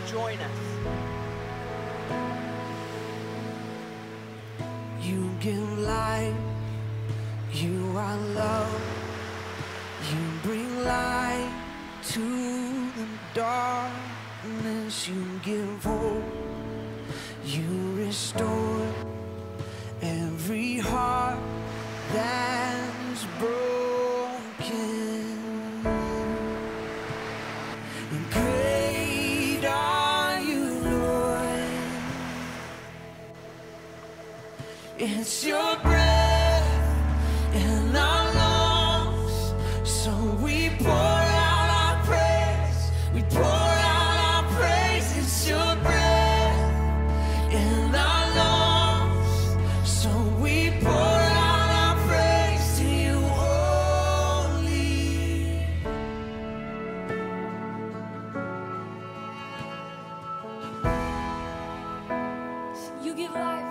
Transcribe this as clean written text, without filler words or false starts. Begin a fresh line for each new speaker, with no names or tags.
join us.
You give life, you are love, you bring light to the darkness, you give hope, you restore every heart that is broken. And great are you, Lord. It's your breath in our lungs, so we pour out our praise. We pour out our praise. It's your breath in our lungs, so we pour out our praise to you only.
You give life.